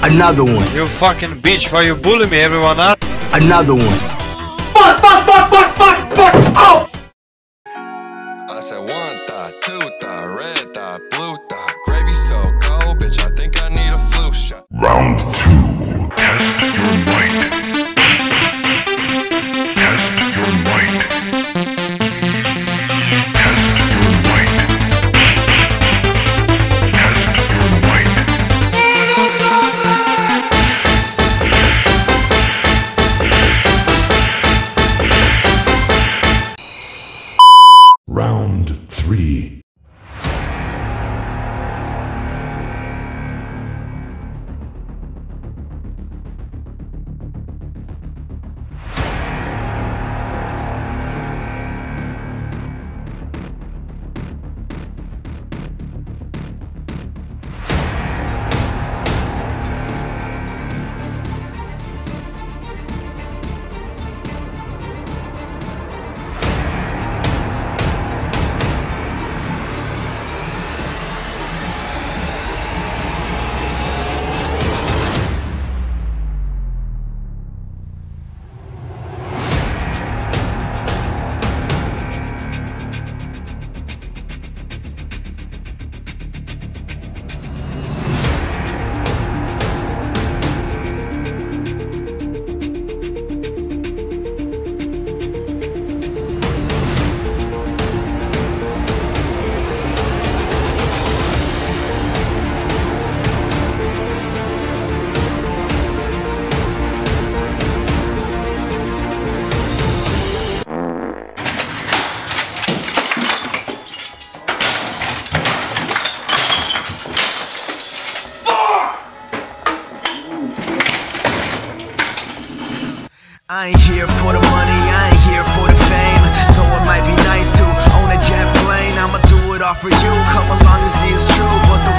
Another one. You fucking bitch, why you bully me? Everyone up. Another one. Fuck! Oh! I said one thought, two thought, red thought, blue thought. Gravy so cold, bitch, I think I need a flu shot. Round 2. Test your might. Test your might. Test your might. Test your might. Round 3. I ain't here for the money, I ain't here for the fame. Though it might be nice to own a jet plane, I'ma do it all for you. Come along and see it's true, but the